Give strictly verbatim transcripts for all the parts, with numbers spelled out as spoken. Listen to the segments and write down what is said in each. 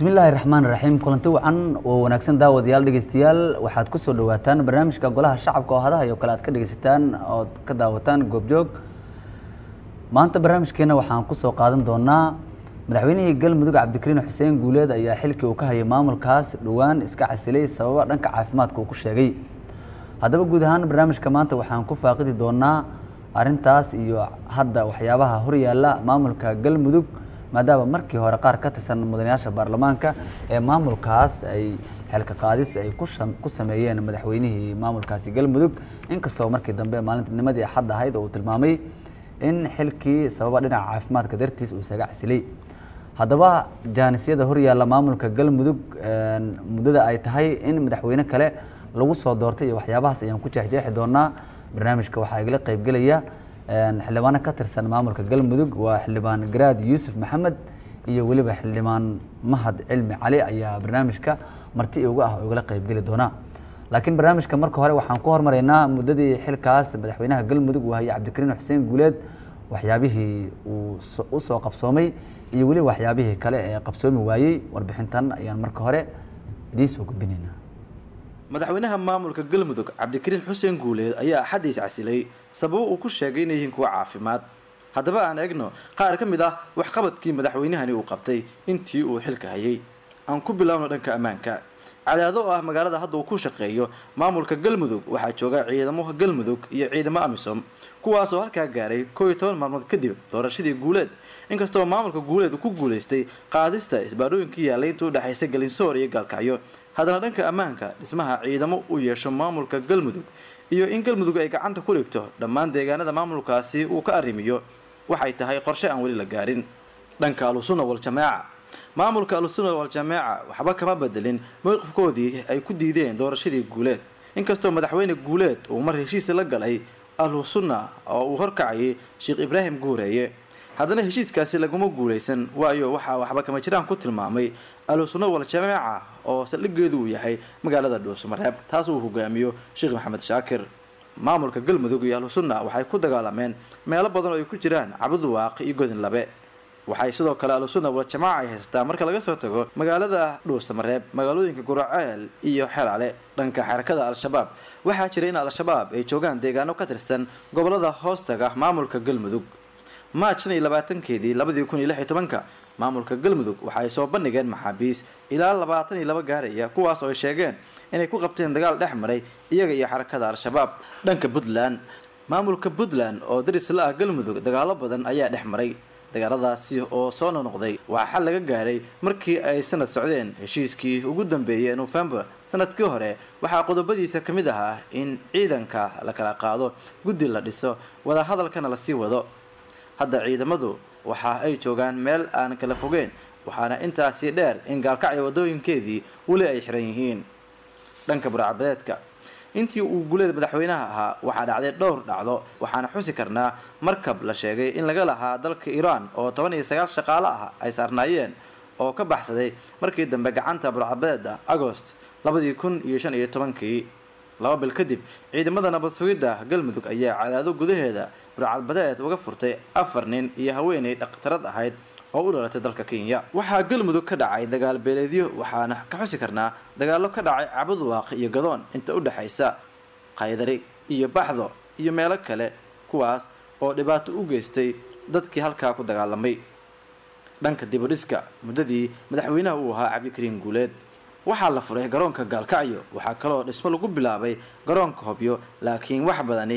بسم الله الرحمن الرحيم كلنتي وعن وناكسن داود يال دغستيال waxaad ku soo dhawaataan barnaamijka golaha shacabka oo hadaha iyo kala aad ka dhageystaan oo ka daawataan goobjoog maanta barnaamijkeena waxaan ku soo qaadan doonaa madaxweynaha galmudug Cabdikariin Xuseen Guuleed ayaa xilkii uu ka hayay maamulkaas dhawaan iska casilay sabab dhanka caafimaadka uu ku sheegay hadaba guud ahaan barnaamijka maanta waxaan ku faaqidi doonaa arintaas iyo hadda waxyaabaha hor yaala maamulka galmudug maadaama markii hore qaar ka tirsan mudanayaasha baarlamaanka ee maamulkaas ay xilka qaadis ay ku sameeyeen madaxweynihii maamulkaasi galmudug inkastoo markii dambe maalinnimadii xad ahayd oo tilmaamay in xilkii sababa dhinaca caafimaadka dartiis uu isaga casilay hadaba jaanisiyada hor yaala maamulka galmudug muddada ay tahay in madaxweyne kale lagu soo doortay iyo waxyaabahaas ayaan ku jeexjeexi doonaa barnaamijka waxaa igala qayb galaya xildhibaan ka tirsan maamulka galmudug waa xildhibaan Garaad Yuusuf Maxamed iyo waliba xildhibaan Mahad Cilmi Cali ayaa barnaamijka marti ugu ah oo igala qayb gali doona laakiin barnaamijka marka hore waxaan ku hormareynaa muddadii xilkaas madaxweynaha galmudug waa Cabdikariin Xuseen Guuleed waxyaabihii uu u soo qabsoomay iyo waliba waxyaabihii kale ee qabsoomi waayay warbixintan ayaan marka hore idin soo gudbinaynaa madaxweynaha maamulka galmudug Cabdikariin Xuseen Guuleed ayaa xadiis casilay sabab uu ku sheegay inay yihiin kuwa caafimaad hadaba aan eegno qaar ka mid ah wax qabadkii madaxweynahani uu qabtay intii uu xilka hayay aan ku bilaawno dhanka amaanka cadaado ah magaalada hadda uu ku shaqeeyo maamulka galmudug waxaa jooga ciidamo galmudug iyo ciidamo amisom kuwaas oo halka gaaray koob iyo toban maalmood kadib doorashadii Guuleed inkastoo maamulka Guuleed uu ku guuleystay qaadista isbaarooyinkii yaaleynta u dhaxaysa Galinsoor iyo Galkacyo hadana dhanka amaanka dhismaha ciidamo u yeesho maamulka galmudug iyo in galmudug ay gacanta ku dhigto dhammaan deegaanada maamulkaasi uu ka arrimiyo waxay tahay qorshe aan wali la gaarin dhanka Al-Sunna wal Jamaaca maamulka Al-Sunna wal Jamaaca waxba kama bedelin mowqifkoodii ay ku diideen doorashadii Guuleed inkastoo madaxweyne Guuleed uu mar heshiis la galay Al-Sunna oo uu horkacay Sheekh Ibraahim Guureeye hadana heshiiskaasi laguma guuleysan waayo waxa waxba kama jiraan ku tilmaamay Al-Sunna wal Jamaaca oo saldhigeedu uu yahay magaalada Dhuusamareeb taas uu hogaamiyo Sheekh Maxamed Shaakir maamulka galmudug iyo Al-Sunna waxay ku dagaalameen meelo badan oo ay ku jiraan Cabduwaaq iyo Godin Labe waxay sidoo kale Al-Sunna wal Jamaaca ay haystaan marka laga soo tago magaalada Dhuusamareeb magaalooyinka Guraceel iyo Xelaale dhanka xarakada Al-Shabaab waxa jira in Al-Shabaab ay joogaan deegaano ka tirsan gobolada hoostaga maamulka galmudug March labaatankeedii labada kun iyo lix iyo tobanka maamulka galmudug waxay soo bandhigeen maxaabiis ilaa labaatan iyo laba gaaraya kuwaas oo ay sheegeen inay ku qabteen dagaal dhex maray iyaga iyo xarakada Al-Shabaab dhanka Puntland maamulka Puntland oo daris la ah galmudug dagaalo badan ayaa dhex maray dagaaladaasi oo soo noqday waxa laga gaaray markii ay sanad socdeen heshiiskii ugu dambeeyay November sanadkii hore waxa qodobadiisa kamid ahaa in ciidanka la kala qaado guddi la dhiso wada hadalkana la sii wado hadda ciidamadu waxa ay joogaan meel aan kala fogeen waxaana intaasi dheer in Gaalkacyo wadooyinkeedii wali ay xiran yihiin dhanka burcadbadeedka intii uu Guuleed madaxweynaha ahaa waxa dhacday dhowr dhacdo waxaana xusi karnaa markab la sheegay in laga lahaa dalka Iran oo toban iyo sagaal shaqaale ah ay saarnaayeen oo ka baxsaday markii dambe gacanta burcadbadeeda August labada kun iyo shan iyo tobankii laba bil kadib ciidamada nabad sugidda galmudug ayaa cadaado gudaheeda burcadbadeed uga furtay afar nin iyo haweeney dhaqtarad ahayd oo u dhalatay dalka Kenya waxa galmudug ka dhacay dagaal beeleedyo waxaana ka xusi karnaa dagaalo ka dhacay Cabduwaaq iyo Gadoon inta u dhaxaysa Qaydari iyo Baxdo iyo meelo kale kuwaas oo dhibaato u geystay dadkii halka ku dagaalamay dhanka dib u dhiska muddadii madaxweynaha uu ahaa Cabdikariin Guuleed waxa la furay garoonka Gaalkacyo waxa kale oo dhismo lagu bilaabay garoonka Hobyo laakiin wax badani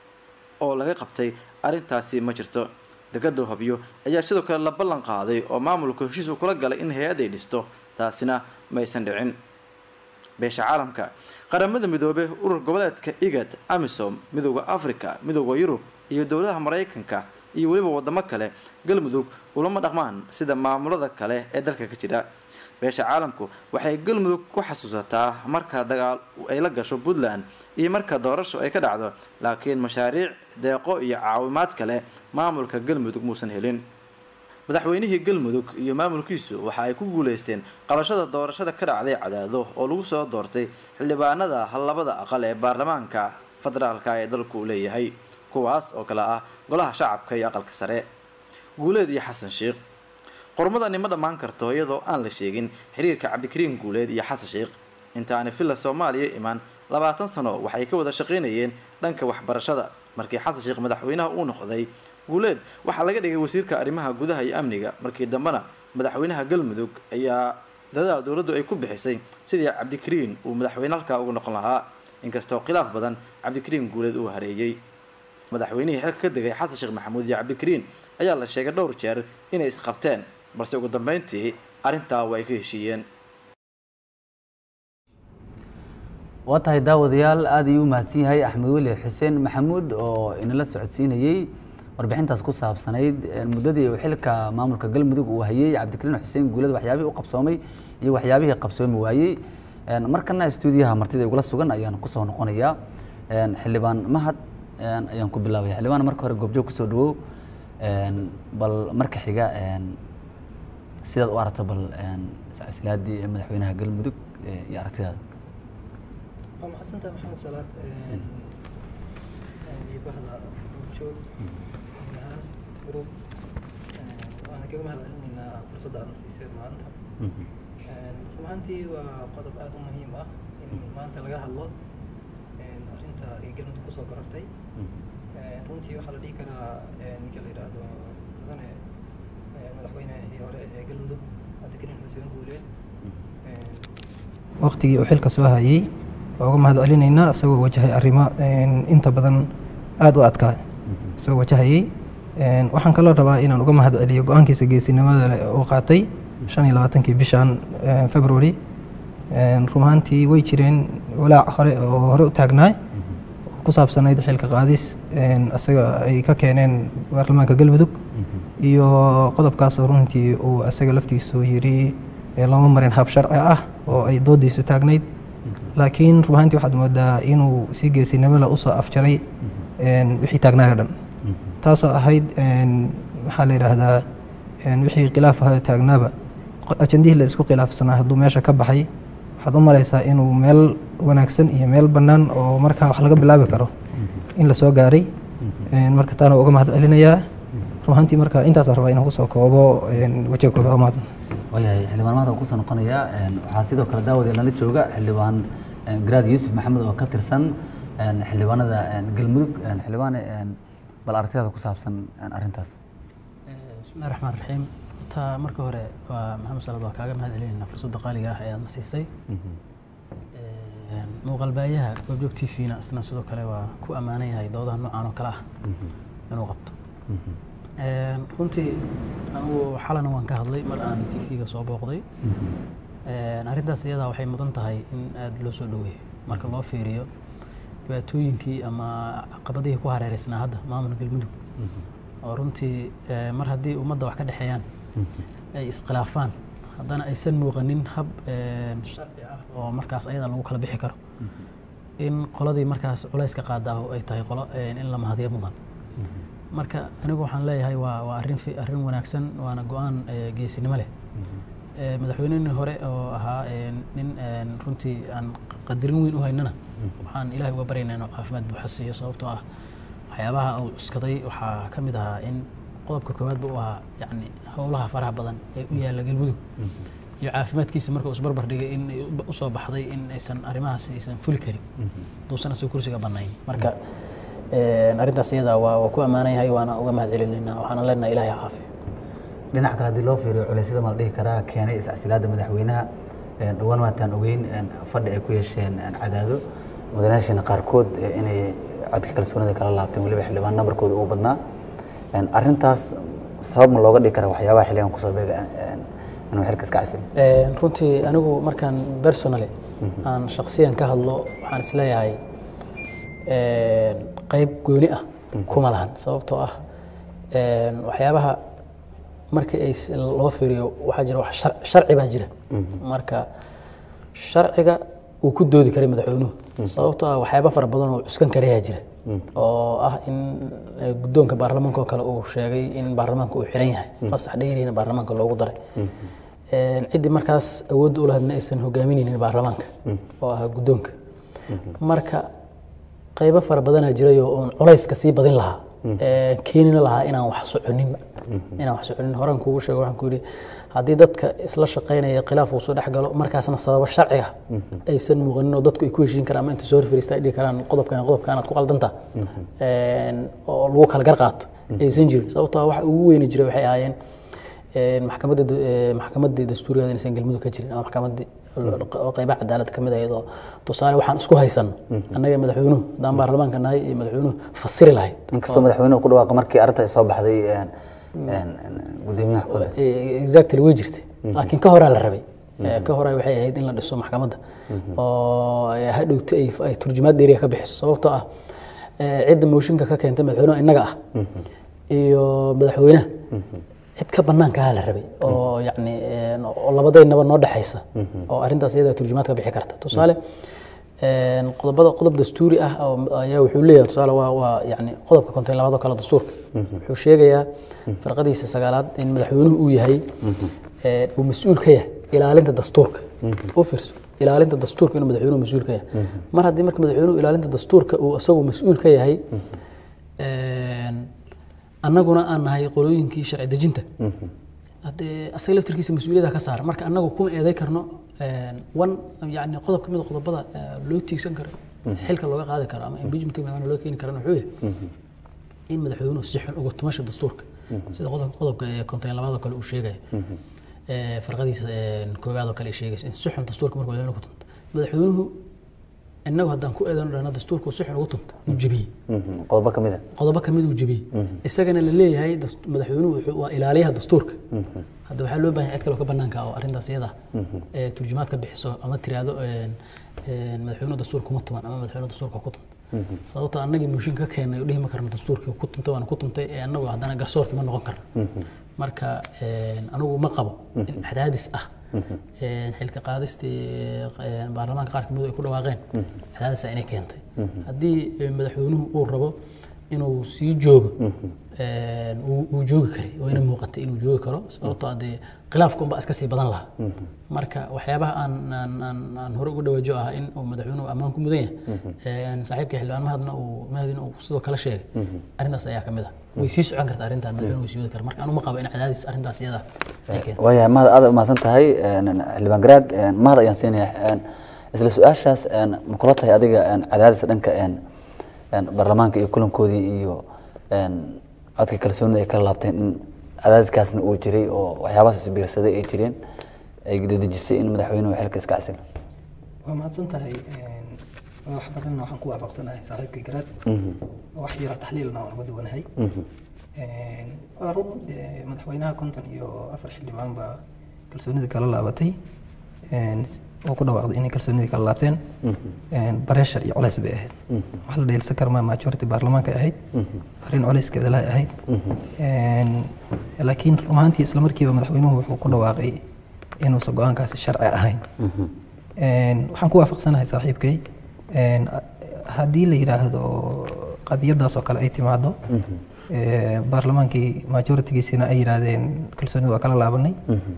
oo laga qabtay arintaasi ma jirto degada Hobyo ayaa sidoo kale la ballan qaaday oo maamulku heshiis uu kula galay in hay'ad ay dhisto taasina ma aysan dhicin beesha caalamka qaramada midoobay urur goboleedka IGAD AMISOM midowga Afrika midowga Yurub iyo dawladaha Mareykanka iyo waliba wadamo kale galmudug ulama dhaqmaan sida maamulada kale ee dalka ka jira beesha caalamku waxay galmudug ku xasuusataa marka dagaal ay la gasho Puntland iyo marka doorasho ay ka dhacdo laakiin mashaariic deeqo iyo caawimaad kale maamulka galmudug muusan helin madaxweynihii galmudug iyo maamulkiisu waxa ay ku guuleysteen qabashada doorashada ka dhacday Cadaado oo lagu soo doortay xildhibaanada labada aqal ee baarlamaanka federaalka ee dalku leeyahay kuwaas oo kala ah golaha shacabka iyo aqalka sare Guuleed iyo Xasan Sheekh horumadani ma dhammaan karto iyadoo aan la sheegin xiriirka cabdikariin guuleed iyo xasan sheekh intaani villa Soomaaliya imaan labaatan sano waxay ka wada shaqeynayeen dhanka waxbarashada markii xasan sheekh madaxweynaha uu noqday guuleed waxa laga dhigay wasiirka arrimaha gudaha iyo amniga markii dambana madaxweynaha galmudug ayaa dadaal dawladdu ay ku bixisay sidii cabdikariin uu madaxweyne halka ugu noqon lahaa inkastoo khilaaf badan cabdikariin guuleed uu hareeyay madaxweynihii xilka ka degay xasan sheekh maxamuud iyo cabdikariin ayaa la sheegay dhowr jeer inay isqabteen balse ugu dambeyntii arrintaa way ka heshiiyeen waa tahay daawadayaal aad ayuu u mahadsan yahay axmed weli xuseen maxamuud oo inala socodsiinayay warbixintaas ku saabsanayd muddadii uu xilka maamulka galmudug uu hayay cabdikariin xuseen guuleed waxyaabihii u qabsoomay iyo waxyaabihii qabsoomi waayey markana stuudiyaha martida igula sugan ayaan kusoo noqonayaa xildhibaan mahad ayaan ku bilaabaya xildhibaan marka hore goobjoog kusoo dhawow bal marka xiga sidaad u aragta bal silsilaadii madaxweynaha galmudug iyo aragtidaada محسنت محمد صلاة يبهذا موجود الآن جروب وأنا كم هذا إن فرصة أنا سيصير ما أنت ما أنتي وقضب آدم مهمة إن ما أنت لقاها الله إن أنت يقولون تقصى قررتي رنتي وحلا دي كنا نقول إرادة مثلا مدحوينا هي وراء يقولون دب لكن المسؤولين يقولون وقتي وحلك سواها uga mahad celinayna asagoo wajahay arrimo inta badan aad u adkaa soo wajahayay waxaan kala rabaa inaan uga mahad celiyo go'aankiisa geesinimada uu qaatay shan iyo labaatan-kii bishan February rumaantii way jireen walaac hore oo hore u taagnaa ku saabsanayd xilka qaadis asaga ay ka keeneen baarlamaanka galmudug iyo qodobkaas oo runtii uu asaga laftiisu yiri lama marin hab sharci ah oo ay doodiisu taagnayd laakiin ruuxantii waxaad moodaa inuu si geesinimo la u soo afjaray wixii taagnaa dhan taasoo ahayd maxaa la yiraahdaa wixii khilaaf ah taagnaaba ajandihii la isku khilaafsanaa hadduu meesha ka baxay waxaad u malaysaa inuu meel wanaagsan iyo meel bannaan oo markaa wax laga bilaabi karo in la soo gaaray marka taana uga mahad celinayaa ruuxantii marka intaasaan rabaa inaan kusoo koobo wajiga koobaad mahadsan wayahay xildhibaan maanta kusoo noqonaya waxaa sidoo kale daawada lala jooga xildhibaan garaad yuusuf maxamed oo ka tirsan xildhibaanada galmudug xildhibaan bal aragtidaada ku saabsan arrintaas bismillahi raxmaan raxiim horta marka hore waa maxamed salaad waa kaaga mahad celinayna fursadda qaaliga ah ee aad na siisay muuqaalbaayaha goobjoog t v-na isna sidoo kale waa ku ammaanan yahay doodaha noocaan oo kale ah inuu qabto runtii anigu xalana waan ka hadlay mar aan t v-ga soo booqday arrintaas iyadaa waxay mudan tahay in aad loo soo dhaweeyo marka loo fiiriyo dhibaatooyinkii ama caqabadihii ku hareereysnaa hadda maamulka galmudug oo runtii mar haddii ummadda wax ka dhexeeyaan ay iskhilaafaan haddana aysan muuqanin hab sharci ah oo markaas ayada lagu kala bixi karo in qoladii markaas culays ka qaadaaho ay tahay qolo in la mahadiyo mudan marka anigu waxaan leeyahay waa waa arrin arrin wanaagsan waana go'aan geesinimo leh madaxweynihii hore oo ahaa nin runtii aan qadarin weyn u haynana waxaan ilaahay uga baryaynaa inuu caafimaad buuxa siiyo sababtoo ah waxyaabaha uu cuskaday waxaa ka mid ahaa in qodobka koowaad buu ahaa yacni howlaha faraha badan ee u yaalla galmudug iyo caafimaadkiisa marka uu isbarbar dhigay in u soo baxday in aysan arrimahaas aysan fuli karin duusana soo kursiga bannayn marka arrintaas iyada waa waa ku amaanan yahay waana uga mahad celinaynaa waxaana leenahay ilaahay caafiyo dhinaca kale haddii loo fiiriyo culeysyada ma la dhihi karaa keenay iscasilaadda madaxweynaha dhowaan waataan ogeyn fadhi ay ku yeesheen cadaado mudanayaashiina qaarkood inay codka kalsoonida kala laabteen weliba xildhibaan nambarkooda ugu badnaa arrintaas sabab ma looga dhigi karaa waxyaabaha xilligan kusoo beega inuu xilka iska casilo runtii anigu markaan personally aan shakhsiyan ka hadlo waxaan isleeyahay qayb gooni ah kuma lahan sababtoo ah waxyaabaha marka ay loo fiiriyo waxaa jira wax sharci baa jira marka sharciga uu ku doodi karay madaxweynuhu sababtoo ah waxyaaba fara badan oo cuskan karayaa jira oo ah in guddoonka baarlamaanka oo kale uu sheegay in baarlamaanka uu xiran yahay fasax dheeriina baarlamaanka loogu daray ciddii markaas awoodda u lahaydna aysan hogaaminaynin baarlamaanka oo ah guddoonka marka qaybo fara badanaa jiray oo uun culayska sii badin lahaa keenina lahaa inaan wax soconin inaan wax soconin horan kuugu sheego waxaan ku yidhi haddii dadka isla shaqaynaya khilaaf uu soo dhex galo markaasna sababa sharciga aysan muuqanin oo dadku ay ku heshiin karaan ama inta soo horfariista ay dhihi karaan qodobkan qodobkan aad ku qaldanta oo lagu kala gar qaato aysan jirin sababtoo waxa ugu weyn jiray waxay ahaayeen maxkamadda maxkamadda dastuuriga inaysan galmudug ka jirin ama maxkamadda qaybaha cadaaladda kamid ah oo tusaale waxaan isku haysan annaga madaxweynuhu hadaan baarlamaanka nahay iyo madaxweynuhu fasiri lahayd inkastoo madaxweynuhu ku dhawaaqay markii arrinta soo baxday gudoomiyaha xukuumadda exactly way jirtay laakiin ka horaa la rabay ka horaa waxay ahayd in la dhiso maxkamadda oo hadhowta ay turjumaad dheeriya ka bixiso sababtoo ah cidda mooshinka ka keentay madaxweynuhu innaga ah iyo madaxweynaha cid ka banaanka la rabay oo yacni oo labadeynaba noo dhaxaysa oo arrintaas iyada turjumaad ka bixi karta tusaale qodobada qodob dastuuri ah ayaa wuxuu leeyahay tusaale waa waa yacni qodobka konton labada kala dastuurka wuxuu sheegayaa farqadiisa sagaalaad in madaxweynuhu uu yahay uu mas'uul ka yahay ilaalinta dastuurka oo fiirso ilaalinta dastuurka inuu madaxweynuhu mas'uul ka yahay mar haddii marka madaxweynuhu ilaalinta dastuurka uu isagu mas'uul ka yahay annaguna aan nahay qolooyinkii sharci dejinta haddee asaga laftirkiisa mas-uuliyadda ka saara marka annagu kuma eeday karno wan yacni qodob ka mid a qodobada loo tiigsan karo xilka looga qaadi karo ama impeachment maana loo keeni karana wuxuu yahay in madaxweynuhu si xun uga tumasha dastuurka sida qodobka qodobka ee konton labaad oo kale uu sheegaya farqadiisa koowaad oo kale ay sheegayso in si xun dastuurka marka madaxweynuhu ku tunto madaxweynuhu innagu haddaan ku eedano dhahno dastuurku si xun ugu tunta uu jebiyey qodobo ka mid ah qodobo ka mid uu jebiyey isagana la leeyahay madaxweynuhu waa ilaaliyaha dastuurka hadda waxaa loo baahan yahay cid kale oo ka banaanka oo arrintaas iyada ee turjumaad ka bixiso ama tiraahdo madaxweynuhu dastuurka kuma tuman ama madaxweynuhu dastuurka ku tunta sababtoo annagii mooshin ka keenay oo dhihi ma karno dastuurkii ku tunta waana ku tuntay ee annagu haddana garsoorkii ma noqon karno marka anigu ma qabo in cadaadis ah xilka qaadistii baarlamaanka qaar kamid ay ku dhawaaqeen cadaadis inay keentay haddii madaxweynuhu uu rabo inuu sii joogo uu joogi karay oo ina muuqatay inuu joogi karo sababtoo ah dee khilaafka unbaa iska sii badan lahaa marka waxyaabaha aan aan aan hore ugu dhawaajo ah in uu madaxweynuhu ammaan ku mudan yahay saaxiibka xildhibaan mahadna uu mahadin uu sidoo kale sheegay arrintaas ayaa kamid ah way sii socon kartaa arrintan madaxweynuhu sii wadi kara marka anu ma qabo in cadaadis arrintaas iyada ay keento waayahay mahad aad u mahadsan tahay xildhibaan garaad mahad ayaan siinayaa isla su-aashaas ma kula tahay adiga cadaadis dhanka baarlamaanka iyo kulankoodii iyo codka kalsoonida ay kala laabteen in cadaadiskaasna uu jiray oo waxyaabahaas isbiirsaday ay jireen ay dedejisay in madaxweynuhu xilka iska casilo waa mahadsan tahay wax badanna waxaan ku waafaqsanahay saaxiibkay garaad wax yara taxliilna waan uga duwanahay waa run madaxweynaha konton iyo afar xildhibaan baa kalsoonida kala laabatay oo ku dhawaaqday inay kalsoonida kala laabteen bareshar iyo culays bay ahayd wax la dheelsan karmaa majority baarlamaanka ahayd arrin culayskeeda lahay ahayd laakiin rumaantii isla markiiba madaxweynuhu wuxuu ku dhawaaqay inuusan go-aankaasi sharci ahayn waxaan ku waafaqsanahay saaxiibkay haddii la yiraahdo qadiyadaas oo kale ay timaado baarlamaankii majoritigiisina ay yiraahdeen kalsoonida waa kala laabanay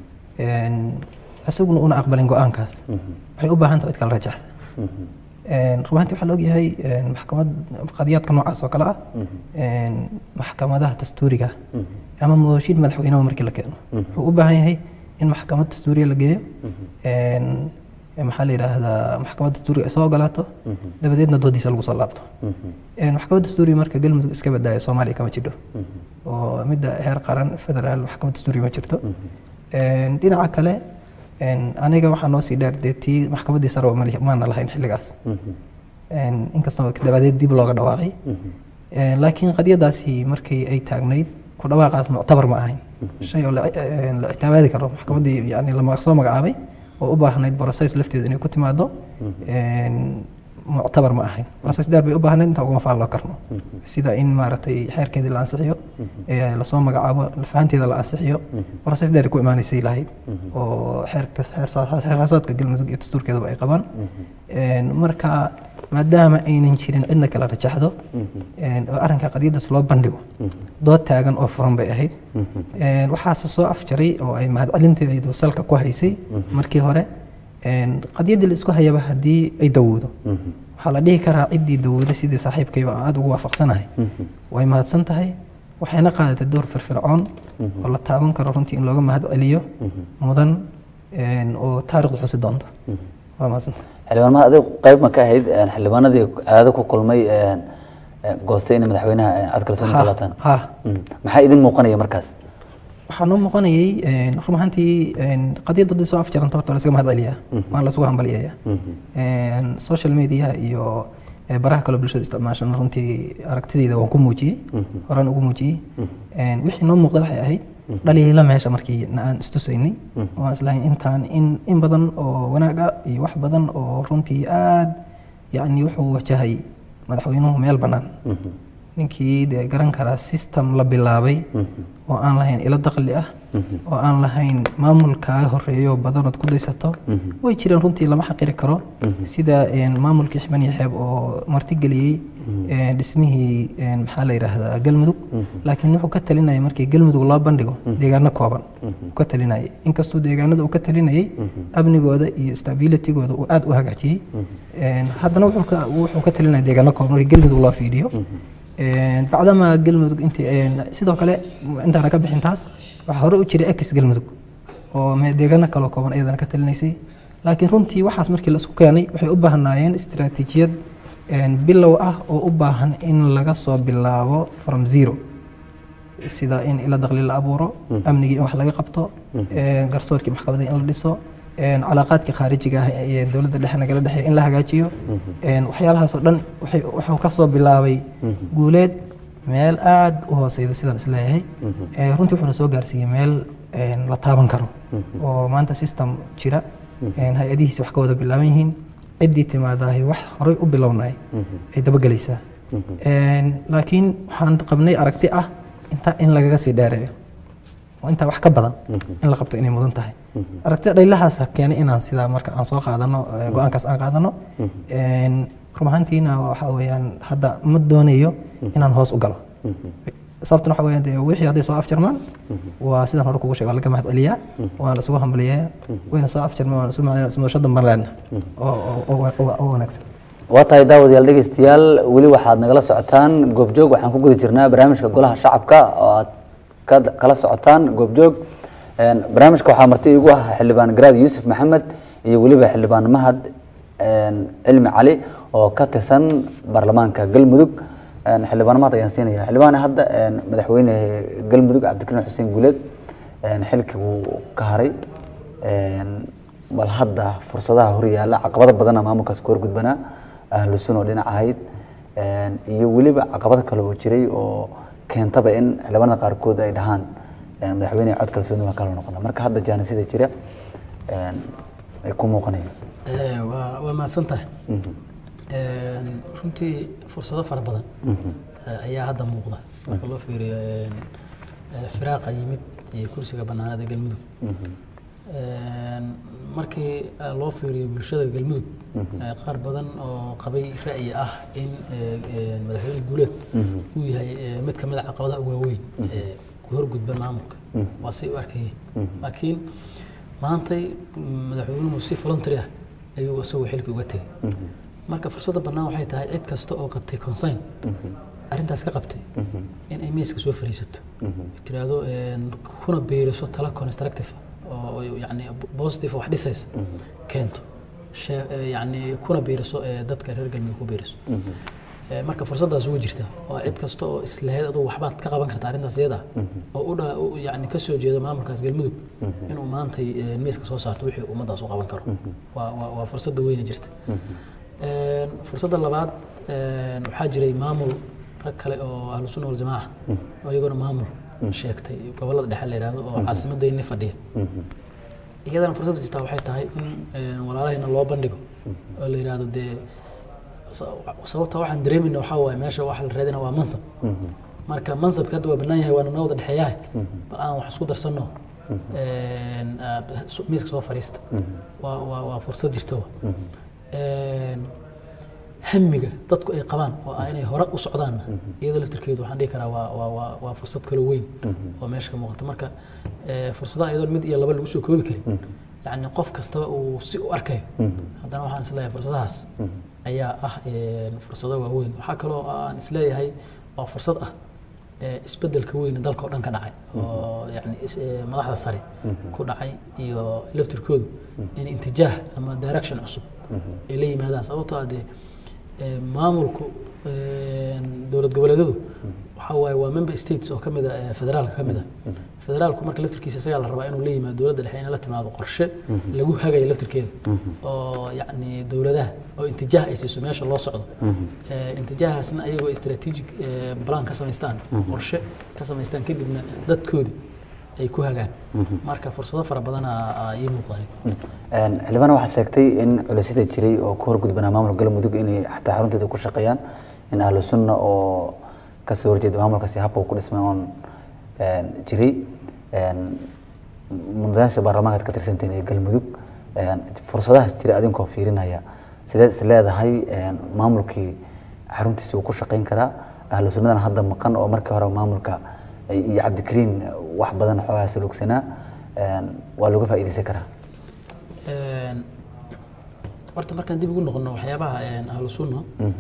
asaguna una aqbalin go-aankaas waxay u baahan tahay cid kala rajaxda rumaantii waxaa la ogyahay maxkamad qadiyaadka noocaas oo kale ah maxkamadaha dastuuriga ama mooshin madaxweynaha markii la keeno wuxuu u baahan yahay in maxkamad dastuuriya la geeyo maxaa la yiraahdaa maxkamad dastuuriga ay soo ogolaato dabadeedna doodiisa lagu soo laabto maxkamad dastuuriga marka galmudug iska badaayo soomaaliya kama jidho oo midda heer qaran federaal maxkamad dastuuriga ma jirto dhinaca kale aniga waxaa noo sii dheer dee tii maxkamaddii sare maana lahayn xilligaas inkastoo dabadeed dib looga dhawaaqay laakiin qadiyadaasi markii ay taagnayd ku dhawaaqaas muctabar ma ahayn shay oo la ictibaaadi karo maxkamaddii yani la soo magacaabay oo u baahnayd process lafteedu inay ku timaado muctabar ma ahayn process dheer bay u baahnayd inta uguma faalloo karno sida in maaragtay xeerkeedii la ansixiyo lasoo magacaabo fahanteeda la ansixiyo process dheer ku imaanaysay lahayd oo xeerka xeerhaasaadka galmudug iyo dastuurkeeduba ay qabaan marka maadaama aynan jirin cidna kala rajaxdo oo arrinka qadiyadaas loo bandhigo dood taagan oo furan bay ahayd waxaase soo afjaray oo ay mahadcelinteedu salka ku haysay markii hore qadiyaddii la isku hayaba haddii ay dawowdo waxaa la dhihi karaa ciddii dawladda sidii saaxiibkayba aan aada ugu waafaqsanahay way mahadsan tahay waxayna qaadatay door firfircoon oo la taaban karo runtii in looga mahad celiyo mudan oo taariikhdu xusi doonto waa mahadsantahay xildhibaanada adiga qayb ma ka ahayd xildhibaanadii aada ku kulmay goostay in madaxweynaha cod kalsooni ka laabtaan maxaa idin muuqanaya markaas waxaa noo muuqanayay run ahaantii qadiyadda dad soo afjaranta horta lasaga mahad celiyaa waan lasugu hambaliyaya social media iyo baraha kale bulshada isticmaashan runtii aragtidayda waan ku muujiyey horaan ugu muujiyey wixii noo muuqda waxay ahayd dhaliila meesha markii aan istusaynay waan islahayn intaan in in badan oo wanaaga iyo wax badan oo runtii aad yacni wuxuu wajahay madaxweynuhu meel bannaan ninkii dee garan karaa system la bilaabay oo aan lahayn ilo dakhli ah oo aan lahayn maamulkaa horeeyo badanood ku daysato way jireen runtii lama xaqiri karo sida maamulkii xibaniyo xeeb oo martigeliyey dhismihii maxaa la yidhaahdaa galmudug laakiin wuxuu ka talinayay markii galmudug loo bandhigo deegaano kooban uu ka talinayay inkastuu deegaanada uu ka talinayay amnigooda iyo stabilitygooda uu aada u hagaajiyey haddana wuxuu ka talinaya deegaano kooban markii galmudug loo fiiriyo bacdama galmudug intii sidoo kale intaana ka bixin taas waxaa hore u jiray ex galmudug oo deegaano kaloo kooban iyadana ka talinaysay laakiin runtii waxaas markii la isku keenay waxay u baahnaayeen istiraatiijiyad bilow ah oo u baahan in laga soo bilaabo from zero sida in ila dakhli la abuuro amnigii in wax laga qabto garsoorkii maxkamadda in la dhiso calaaqaadka khaarijiga ah ee dowladda dhexe nagala dhexeeya in la hagaajiyo waxyaalahaas oo dhan wuxuu ka soo bilaabay guuleed meel aad u hooseyda sidaan isleeyahay runtii wuxuuna soo gaarsiiyey meel la taaban karo oo maanta system jira hay-adihiisi wax ka wada bilaaban yihiin ciddii timaadahay wax horay u bilownaay ay dabagelaysaa laakiin waxaan qabnay aragti ah inta in lagaga sii dheereeyo oo intaa wax ka badan in la qabto inay mudan tahay aragtida dhaylahaas keenay inaan sidaa marka aan soo qaadano go-aankaas aan qaadano run ahaantiina waxa weeyaan hadda ma doonayo inaan hoos u galo sababtuna waxa weeyaan dee wixii hadday soo afjarmaan waa sidaan hore kugu sheegay waa laga mahad celiyaa waan isugu hambaliyaa wayna soo afjarmaan waan isu macnaa ismoosho damban leena oo wanaagsan waa tahay daawadayaal dhegeystayaal weli waxaad nagala socotaan goobjoog waxaan ku guda jirnaa barnaamijka golaha shacabka oo aad kala socotaan goobjoog barnaamijka waxaa marti igu ah xildhibaan garaad yuusuf maxamed iyo weliba xildhibaan mahad cilmi cali oo ka tirsan baarlamaanka galmudug xildhibaan mahad ayaan siinaya xildhibaan hadda madaxweyne galmudug cabdikariin xuseen guuleed xilkii wuu ka haray bal hadda fursadaha hor yaalla caqabado badana maamulkaas ku horgudbanaa ahlu sunna oo dhinac ahayd iyo weliba caqabado kale oo jiray oo keentaba in xildhibaanada qaarkood ay dhahaan madaxweyne cod kalsooni waa kala noqona marka hadda jaanisida jira ay ku muuqanayaan waa waa mahadsan tahay runtii fursado fara badan ayaa hadda muuqda marka loo fiiriyo firaaqa yimid iyo kursiga bannaanada galmudug markii loo fiiriyo bulshada galmudug qaar badan oo qabay ra'yi ah in madaxweyne guuleed uu yahay mid ka mid ah caqabadaha ugu waaweyn ee ku horgudban maamulka waa say u arkayeen laakiin maantay madaxweynuhu si voluntary ah ayuu isagoo xilka uga tegay marka fursadda bannaan waxay tahay cid kasta oo qabtay consign arrintaas ka qabtay in ay miiska soo fariisato tiraahdo kuna beeriso tala constructive oo yani positive wax dhisaysa keento yani kuna beeriso dadka reer galmudug ku beeriso marka fursaddaas ugu jirta oo cid kasta oo islahayd aduu waxbaad ka qaban karta arrintaas iyada oo u yani ka soo jeedo maamulkaas galmudug inuu maantay miiska soo saarto wixii ummaddaas u qaban karo waa waa fursadda weyna jirta fursadda labaad waxaa jiray maamul rag kale oo ahlu sunna wal jamaaca oo iyaguna maamul sheegtay gobolada dhexe la yiraahdo oo caasimadayni fadhiya iyadana fursadda jirta waxay tahay in walaalahayna loo bandhigo oo la yiraahdo dee sababta waxaan dareemayna waxaa waaye meesha waxa la raadina waa mansab marka mansabka hadda waa bannaan yahay waana noo wada dhexeeyahay bal aan wax isku darsanno miiska soo fariista waa waa waa fursad jirta hamiga dadku ay qabaan oo ah inay hore u socdaan iyadoo laftirkeedu waxaan dhihi karaa waa waa waa waa fursad kale weyn oo meesha ka muuqata marka fursadaha iyadoo mid iyo laba lagu soo koobi karin يعني قف كستوى وسوء أركي هذا نوع عن سلاية فرصة هاس أيها أه فرصة وين وحكى له عن سلاية هاي أو فرصة أه إسبدل كوين دالك أردن كناعي يعني ملاحظة الصري كناعي يو لفتر كود يعني اتجاه أما دايركشن عصب إلي ماذا سأوطى هذه maamulku dowlad goboleedyadu waxa waaye waa member states oo kamid ah federaalka kamid ah federaalku marka laftirkiisa isaga la rabaa inuu la yimaado dowladda dhexe in la timaado qorshe lagu hagayo laftirkeeda oo yacni dowladaha oo intijaah ay siiso meesha loo socdo intijaahasna ayagoo strategic plan ka samaystaan qorshe ka samaystaan kadibna dadkooda ay ku hagaan marka fursado fara badan ay muuqdaan een xilibana waxa sheegtay in culisada jiray oo ku horgudbana maamulka galmudug inay xataa xarunteeda ku shaqeeyaan in ahlu sunna oo ka soo horjeeda maamulka si habka ku dhismay on een jiray een mudanaasha baarlamaanka ka tirsanteen ee galmudug een fursadahaas jiray adinkoo fiirinaya sideed is leedahay een maamulkii xaruntiisa uu ku shaqeyn karaa ahlu sunnadana hadda maqan oo markii hore maamulka iyo Cabdikariin wax badan xoogaa sulugsana een waa lagu faa'iideysan karaa een horta markaan dib ugu noqono waxyaabaha een ahlu sunna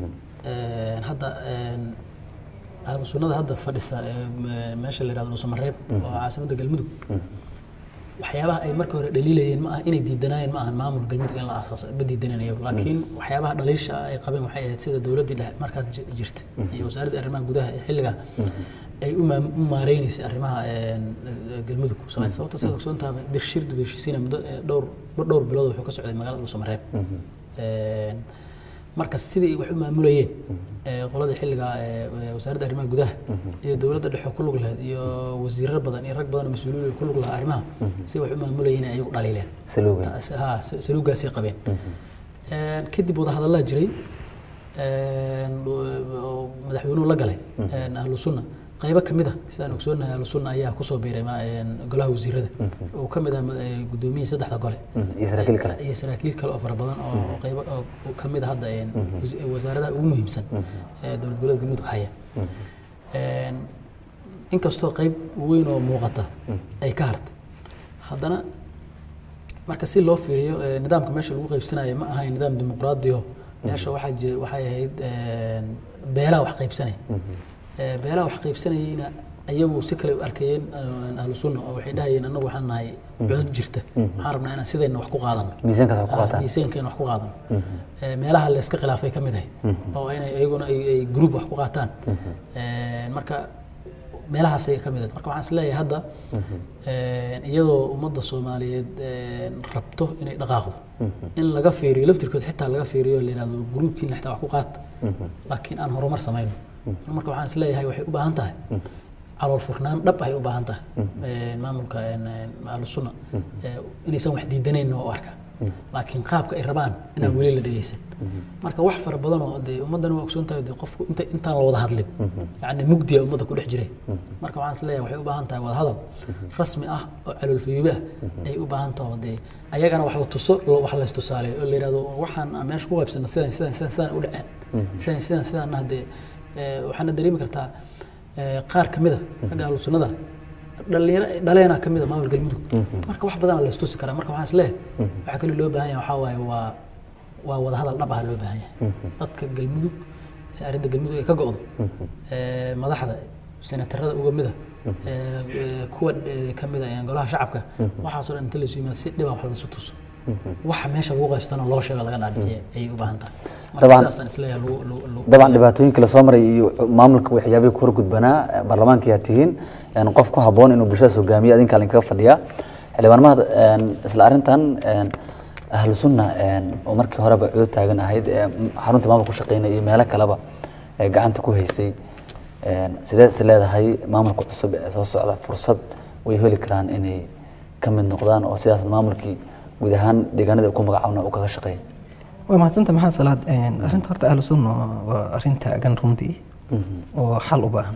een hadda een ahlu sunnada hadda fadhisa meesha la yiraahdo Soomareeb oo caasimada galmudug waxyaabaha ay markii hore dhaliilayeen ma aha inay diidanayeen ma aha maamul galmudug in la aasaasay ba diidanayeen laakiin waxyaabaha dhaliisha ay qabeen waxay ahayd sida dawladda dhexe markaas jirtay iyo wasaaradda arrimaha gudaha ee xilliga ay u maareynaysa arrimaha galmudug sababta sida soo taaba dirshir dibishiina muddo dhowr dhowr bilood wuxuu ka socday magaalada Soomareeb een marka sidii wax u maamulayeen ee qolada xilliga ee wasaaradda arrimaha gudaha iyo dawladda dhexe ku lug lahayd iyo wasiirro badan iyo rag badan oo mas'uuliyiin ku lug lahaa arrimaha si wax u maamulayeen ay ugu dhaliileen saluuga ha saluugaasi qabeen een kadib wada hadal la jiray een madaxweynuhu la galay een ahlu sunna qayb kamid ah sidaan ogsoonahay ahlu sunna ayaa ku soo biiray ma golaha wasiirada oo kamid ah gudoomiyaha saddexda gole iyo saraakiil kale iyo saraakiil kale oo fara badan oo qayb kamid ah hadda wasaaradda ugu muhiimsan ee dowlad goboleedka galmudug haya een inkastoo qayb weyn oo muuqata ay ka hartay haddana marka si loo fiiriyo nidaamka meesha lagu qaybsanayo ma ahayn nidaam dimuqraadi ah meesha waxa jiray waxay ahayd beelaha wax qaybsanay beelaha wax qaybsanayna ayagu si kale u arkayeen ahlu sunna oo waxay dhahayeen anagu waxaan nahay cunad jirta waxaan rabnaa inaan sidayna wax ku qaadano miisaanka wax ku qaataan miisaanka wax ku qaadano meelaha la iska khilaafay kamid ah oo inay ayaguna ay group wax ku qaataan marka meelahaas ay kamid ah marka waxaan isleeyahay hadda iyadoo ummadda Soomaaliyeed rabto inay dhaqaaqdo in laga fiiriyo laftirkood xitaa laga fiiriyo la yiraahdo groupkiina xitaa wax ku qaata laakiin aan horumar sameeyno marka waxaan isleeyahay waxay u baahan tahay calool furnaan dhab ay u baahan tahay maamulka ahlu sunna inaysan wax diidaneen oo arka laakiin qaabka ay rabaan inaan weli la dhageysan marka wax fara badan oo ummadan waa ogsoon tahay qofku inta intaan la wada hadlin yaani mugdiya ummadda ku dhex jiray marka waxaan isleeyahay waxay u baahan tahay wada hadal rasmi ah oo calool fiyuuba ay u baahan tahay ayagana wax la tuso wax la istusaaleeyo oo la yiraahdo waxaan meesha ku qaybsanay sidaan sidaan sidaan u dhaceen sidaan sidaan sidaan hadda waxaana dareemi kartaa qaar kamida ragga ahlu sunnada dhalinyaro dhaleena kamida maamul galmudug marka wax badan la istusi karaa marka waxaan isleeyahay waxa kale loo baahan yahay waxa waaye waa waa wada hadal dhab ah loo baahan yahay dadka galmudug arinta galmudug ay ka go'do ee madaxda senatarada uga mida ee kuwa kamida ee golaha shacabka waxa soo inta la suumaa si dhib ah wax la isu tuso waxa meesha lagu qaybsano loo sheego laga dhaadhiciyay ay u baahan tahay طبعا dhibaatooyinka la soo maray iyo maamulka waxyaabo ku horgudbanaa baarlamaanka yaa tihiin in qof ku haboon inuu bulshada hogaamiyo adinka la kaga fadhiya xildhibaanada isla arintan ahlu sunna oo markii hore ba cod taagan ahayd xarunta maamulka ku shaqeynay iyo meelo kaleba gacanta ku haysay sidee is leedahay maamulka cusub ee soo socda fursad way heli karaan inay ka mid noqdaan oo sidaas maamulkii guud ahaan deegaanada ku magacaawna uu kaga shaqeeyo waa mahadsantahay maxaa salaad arinta horta ahlu sunna waa arin taagan runtii oo xal u baahan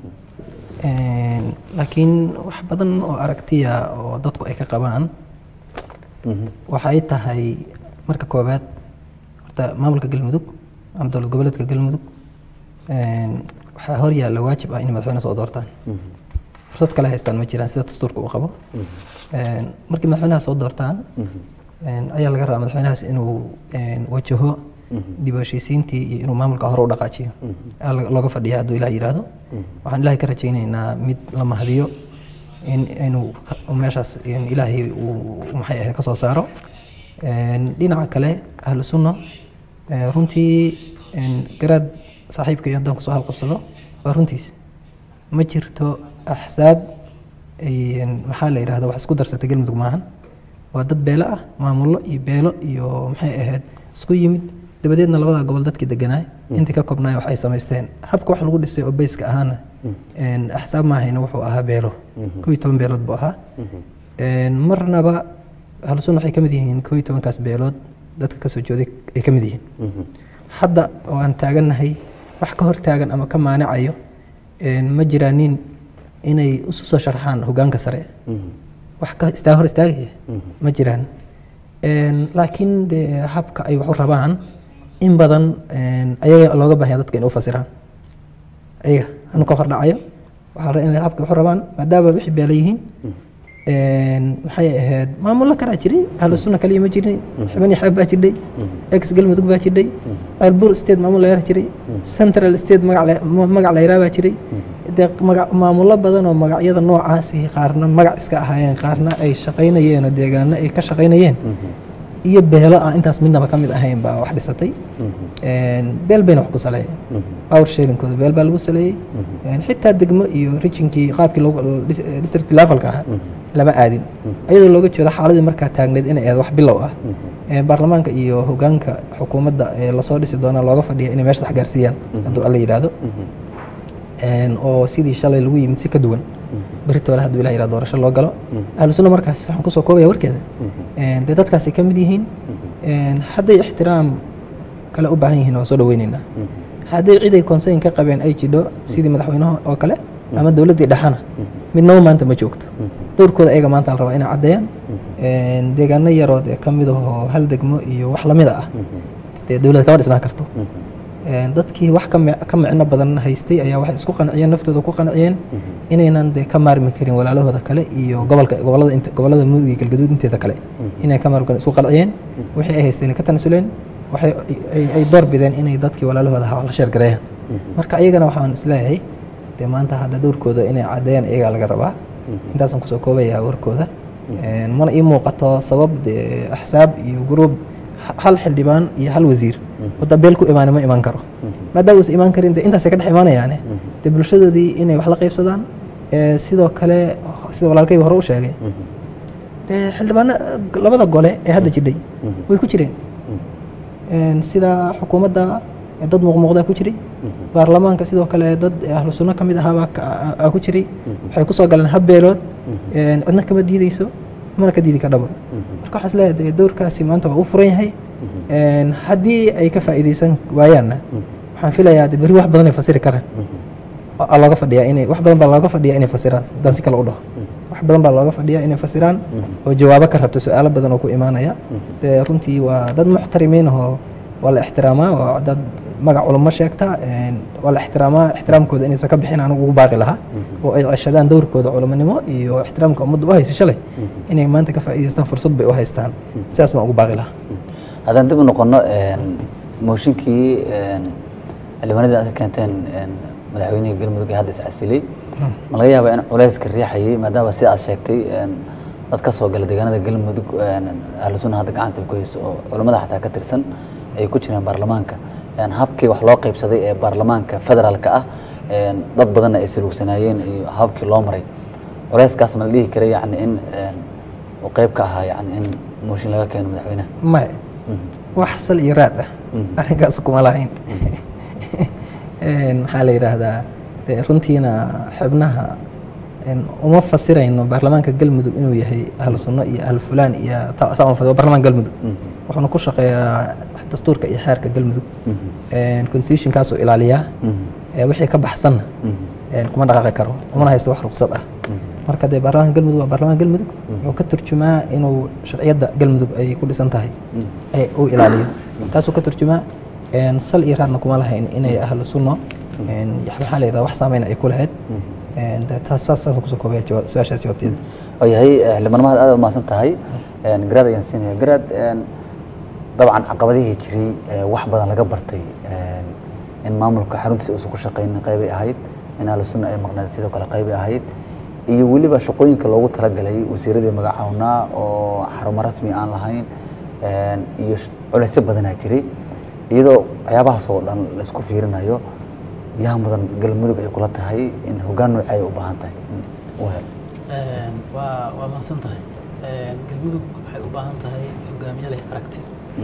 laakiin wax badan oo aragtiya oo dadku ay ka qabaan waxay tahay marka koobaad horta maamulka galmudug ama dowlad goboleedka galmudug waxaa hor yaalla waajib ah in madaxweyne soo doortaan fursad kale haystaan ma jiraan sida dastuurka uu qabo markii madaxweynaha soo doortaan ayaa laga rabaa madaxweynahaas inuu wajaho dib u heshiisiintii iyo inuu maamulka hore u dhaqaajiyo looga fadhiya hadduu ilaah yidhaahdo waxaan ilaahay ka rajaynaynaa mid la mahadiyo in inuu meeshaas ilaahay uu maxay ahayd ka soo saaro dhinaca kale ahlu sunna runtii garaad saaxiibkay haddaan kusoo halqabsado waa runtiis ma jirto axsaab maxaa la yidhahda wax isku darsatay galmudug maahan waa dad beelo ah maamullo iyo beelo iyo maxay ahayd isku yimid dabadeedna labada gobol dadkii deganaay intii ka koobnaay wax ay samaysteen habka wax lagu dhisay oo bayska ahaana axsaab maahayna wuxuu ahaa beelo kow iyo toban beelood buu ahaa marnaba ahlu sunna waxay ka mid yihiin kow iyo tobankaas beelood dadka kasoo jooday ay ka mid yihiin hadda oo aan taagannahay wax ka hor taagan ama ka maanicayo ma jiraan nin inay isu soo sharxaan hoggaanka sare wax ka istaa hor istaagaya ma jiraan laakiin dee habka ay wax u rabaan in badan ayaga looga baahaya dadka inay u fasiraan ayaga anu ka hor dhacayo waxaa rabaa inay habka wax u rabaan maadaama wixii beela yihiin maxay ahayd maamullo kalaa jiray ahlu sunna kaliya ma jirin xibani xaab baa jirdhay ex galmudug baa jirdhay albur state maamul la yara jiray central state magac la yaraa baa jiray dee maamullo badan oo magacyada noocaasi qaarna magac iska ahaayeen qaarna ay shaqaynayeen oo deegaano ay ka shaqaynayeen iyo beelo aan intaas midnaba ka mid ahayn baa wax dhisatay beel bayna wax ku saleeyeen power sharingkooda beel baa lagu saleeyey xitaa degmo iyo rijinkii qaabkii district levelka ahaa lama aadin ayadoo looga jeedo xaaladii markaa taagneed inay ahayd wax bilow ah baarlamaanka iyo hoggaanka xukuumadda ee lasoo dhisi doona looga fadhiya inay meesha sax gaarsiiyaan hadduu alla yidhaahdo oo sidii shalay lagu yimid si ka duwan beritoole hadduu ilah yidhahdo doorasho loo galo ahlu sunna markaas waxaan kusoo koobaya warkeeda dee dadkaasay ka mid yihiin hadday ixtiraam kale u baahan yihiin waa soo dhaweyneynaa hadday cid ay konseyn ka qabeen ay jidho sidii madaxweynaha oo kale ama dowladdii dhexana midnaba maanta ma joogto dowrkooda ayaga maanta la rabaa inay caddeeyaan deegaano yarood ee ka mid ahoo hal degmo iyo wax lamida ah dee dowladda kama dhisnaan karto dadkii wax ka micno badan haystay ayaa waxay isku qanciyeen naftooda ku qanciyeen inaynan dee ka maarmi karin walaalahooda kale iyo gobolka gobolada inta gobolada mudug iyo galgaduud inteeda kale inay ka maarmi karin isku qanciyeen wixii ay haysteen ka tanasuleen waxay ay door bideen inay dadkii walaalahooda ahaa la sheer gareeyaan marka ayagana waxaan isleeyahay dee maanta hadda dowrkooda inay caddeeyaan iyagaa laga rabaa intaasaan kusoo koobayaa warkooda mana ii muuqato sabab dee axsaab iyo guruub hal xildhibaan iyo hal wasiir wadda beel ku imaana ma imaan karo maadaama uusan imaan karin de intaasay ka dhex imaanayaane dee bulshadoodii inay wax la qaybsadaan sidoo kale sida walaalkay hore u sheegay dee xildhibaano labada gole ee hadda jidhay way ku jireen sida xukuumadda dad muuqmuuqdaa ku jiray baarlamaanka sidoo kale dad ahlu sunno ka mid ahaabaa ku jiray waxay kusoo galeen hab beelood cidna kama diideyso mana ka diidi kadhabo marka waxaa isleeyahay dowrkaasi maanta waa u furan yahay haddii ay ka faa'iideysan waayaanna waxaan filayaa de berri wax badan ay fasiri karaan looga fadhiyaa inay wax badan baa looga fadhiyaa inay fasiraan haddaan si kale u dhaho wax badan baa looga fadhiyaa inay fasiraan oo jawaabo ka rabto su-aalo badan oo ku imaanaya dee runtii waa dad muxtarimiin ahoo waa la ixtiraamaa waa dad magac culamo sheegta waa la ixtiraamaa ixtiraamkooda inaysan ka bixin anigu ugu baaqi lahaa oo ay ceshadaan dowrkooda culamonimo iyo ixtiraamka ummadda u haysa shalay inay maanta ka faa'iidaystaan fursad bay u haystaan sidaas baan ugu baaqi lahaa haddaan dib u noqono mooshinkii xildhibaanadii aad ka keenteen madaxweynihii galmudug ee hadda is casilay ma laga yaabaa in culayska riixayay maadaama sida aad sheegtay dad ka soo gala deegaanada galmudug ahlu sunna hadda gacanta ku hayso oo culamada xataa ka tirsan ay ku jiraan baarlamaanka habkii wax loo qaybsaday ee baarlamaanka federaalka ah dad badanna ay saluugsanaayeen iyo habkii loo maray culayskaas ma la dhihi karay yani in uu qayb ka ahaa yani in mooshin laga keeno madaxweynaha maya wax sal iyo raad ah arrinkaas kuma lahayn maxaa la yidhaahdaa dee runtiina xubnaha uma fasirayno baarlamaanka galmudug inuu yahay ahlu sunno iyo ahlu fulaan iyo baarlamaanka galmudug wuxuuna ku shaqeeyaa dastuurka iyo xeerka galmudug constitutionkaasoo ilaaliyaa wixii ka baxsanna kuma dhaqaaqi karo umana haysto wax ruqsad ah marka dee baarlamaanka galmudug waa baarlamaanka galmudug wuxuu ka turjumaa inuu sharciyadda galmudug ay ku dhisan tahay uu ilaaliyo taasuu ka turjumaa sal iyo raadna kuma lahayn inay ahlu sunno maxaa la yidhahda wax saameyn ay ku lahayd taas saas saas kusoo koobaya jawaab su-aashaas jawaabteeda oo yahay xildhibaanimada aad u mahadsan tahay garaad ayaan siinaya garaad dabcan caqabadihii jiray wax badan laga bartay in maamulka xaruntiisa uusan ku shaqaynin qaybay ahayd in ahlu sunna ay maqnayd sidoo kale qaybay ahayd iyo weliba shaqooyinka loogu talagalay wasiiradii magacawnaa oo xarumo rasmi aan lahayn iyo culeysyo badanaa jiray iyadoo waxyaabahaas oo dhan la isku fiirinayo yaa mudan galmudug ay kula tahay in hoggaan noocay u baahan tahay wahel waa waa mahadsan tahay galmudug waxay u baahan tahay hogaamiye leh aragti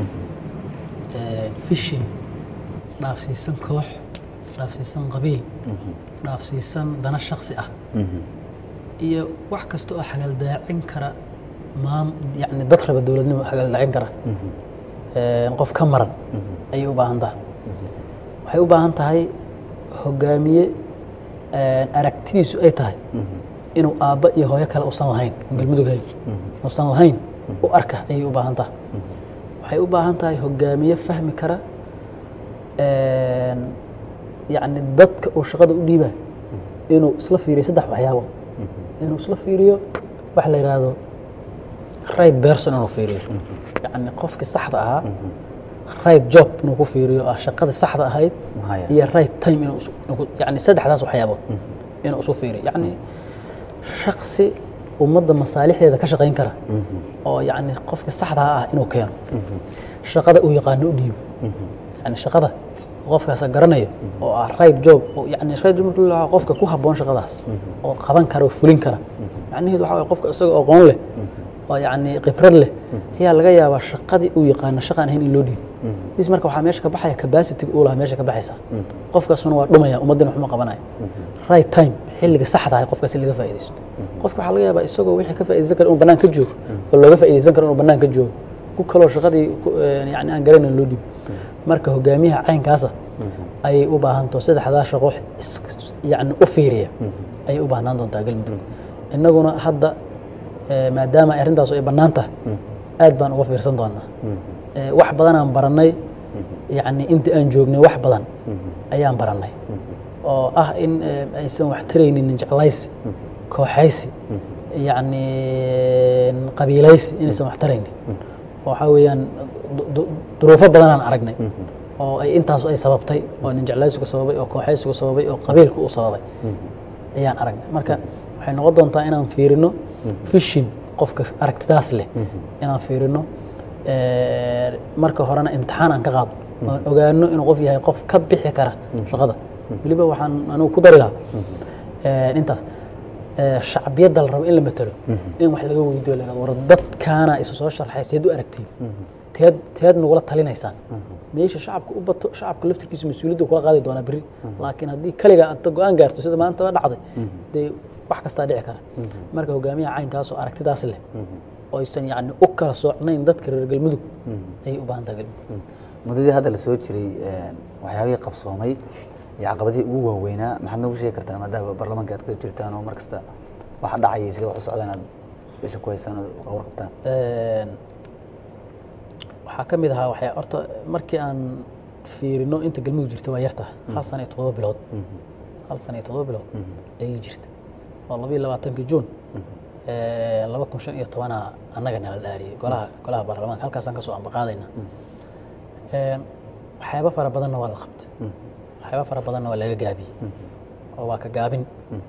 fishin dhaafsiisan koox dhaafsiisan qabiil dhaafsiisan dana shaksi ah iyo wax kasta oo xagaldaacin kara maam yani dad raba dowladnimo xagaldaacin kara qof ka maran ayay u baahan tahay waxay u baahan tahay hogaamiye aragtidiisu ay tahay inuu aabba iyo hooyo kale usan lahayn galmudug hayn usan lahayn u arka ayay u baahan tahay waxay u baahan tahay hogaamiye fahmi kara yani dadka uu shaqada u dhiiba inuu isla fiiriyo saddex waxyaabood inuu isla fiiriyo wax la yidhaahdo right person inuu fiiriyo yani qofkii saxda ahaa right job inuu ku fiiriyo ah shaqadii saxda ahayd iyo right time inuu yani saddexdaas waxyaabood inuu isu fiiriyo yani shaksi ummadda masaalixdeeda ka shaqayn kara oo yani qofkii saxda ah inuu keeno shaqada uu yaqaano u dhiibo yani shaqada qofkaas garanayo oo ah right job oo yani right job marka qofka ku haboon shaqadaas oo qaban kara oo fulin kara macnaheedu waxa way qofka isaga aqoon leh oo yani khibrad leh ayaa laga yaabaa shaqadii uu yaqaano shaqaan ahayn in loo dhiibo is marka waxa meesha ka baxaya capacity uu lahaa meesha ka baxaysa qofkaasuna waa dhumaya ummadana waxuma qabanayo right time xilliga saxda ah qofkaas laga faa'iideysto qofka waxa laga yaabaa isagoo wixii ka faa'iideysan kara inuu banaan ka joogo oo looga faa'iideysan karo inuu banaan ka joogo ku kalo shaqadii yani aan garanaynin loo dhiibo marka hogaamiyaha caynkaasa ayay u baahan tahay saddexdaa shaqo yani u fiiriya ayay u baahnaan doontaa galmudug innaguna hadda maadaama arrintaas ay bannaan tahay aad baan uga fiirsan doonaa wax badan aan barannay yani intii aan joognay wax badan ayaan barannay oo ah in aysan wax taraynin jeclaysi kooxaysi yani qabiilaysi inaysan wax taraynin waxaa weeyaan duruufo badan aan aragnay oo ay intaas ay sababtay oo nin jeclaysigu sababay oo kooxaysigu sababay oo qabiilku uu sababay ayaan aragnay marka waxay noqon doontaa inaan fiirino fishin qofka aragtidaas leh inaan fiirino marka horena imtixaan aan ka qaadno oon ogaano inuu qof yahay qof ka bixi kara shaqada weliba waxaan anigu ku dari lahaa intaas shacbiyadda la rabo in la matalo in wax laga weydiyo la war dadkaana isa soo sharxay seed u aragtiin teed teed nagula talinaysaan meesha shacabka u bato shacabka laftirkiisa mas'uuliyadda kula qaadi doona bari laakiin haddii kaliga aad go'aan gaarto sida maanta waa dhacday dee wax kasta dhici kara marka hogaamiyaha caynkaas oo aragtidaas leh oo aysan yani u kala soocnayn dadka reer galmudug ayay u baahan tahay galmudug muddadii hadda la soo jiray waxyaabihii qabsoomay iyo caqabadihii ugu waaweynaa maxaad noogu sheegi kartaa maadaama baarlamaanka aad ka jirtaan oo mar kasta waxa dhacayay sida wax u socdaan aad isha ku haysaan oo war qabtaan waxaa ka mid ahaa waxay horta markii aan fiirino inta galmudug jirta waa yarta hal sano iyo toddoba bilood hal sano iyo toddoba bilood ayay jirta oo laba iyo labaatanka juun laba kun shan iyo tobana annaga nala dhaariyay golaha golaha baarlamaanka halkaasaan kasoo ambaqaadayna waxyaaba fara badanna waa la qabtay waxyaaba fara badanna waa laga gaabiyey oo waa ka gaabin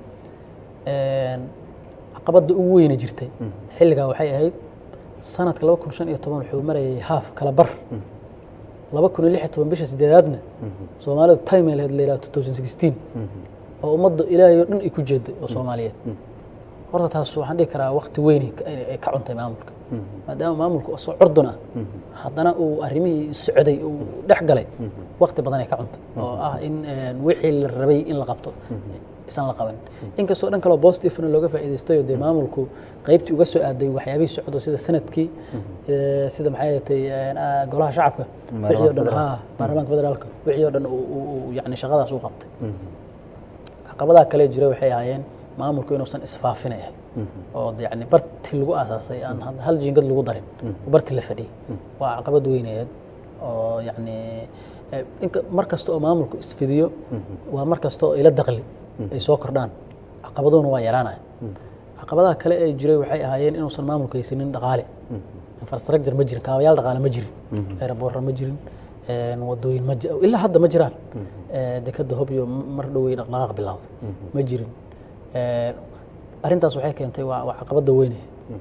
caqabadda ugu weyna jirtay xilligaa waxay ahayd sanadka laba kun shan iyo toban wuxuu marayay haaf kala bar laba kun iyo lix iyo toban bisha sideedaadna soomaalidu time ay lahayd la yidhaha two thousand sixteen oo ummadda ilaahay oo dhan ay ku jeeday oo soomaaliyeed horta taas waxaan dhihi karaa waqti weyn ay ka cuntay maamulka maadaama maamulku soo curdun ah haddana uu arrimihii socday uu dhex galay waqti badan ay ka cuntay oo ah in wixii la rabay in la qabto isan la qaban inkastoo dhan kaloo positive looga faa'iidaystay oo dee maamulku qaybtii uga soo aaday waxyaabihii socdo sida sanadkii sida maxay tahay golaha shacabka wixii oo dhan haa baarlamaanka federaalka wixii oo dhan uu yani shaqadaas u qabtay caqabadaha kale jiray waxay ahaayeen maamulku inuusan isfaafin ahayn oo yani bartii lagu aasaasay aan hal jiingad lagu darin bartii la fadhiyay waa caqabad weyneed oo yani inka mar kasta oo maamulku isfidiyo waa mar kasta oo ila dakhli ay soo kordhaan caqabaduna waa yaraanaya caqabadaha kale ee jiray waxay ahaayeen inuusan maamulku haysanin dhaqaale infrastructure ma jirin kaabayaal dhaqaale ma jirin aeroboorra ma jirin wadooyin ma ilaa hadda ma jiraan dekada hobyo mar dhowey dhaqdhaqaaq bilowday ma jirin arrintaas waxay keentay waa caqabada weyne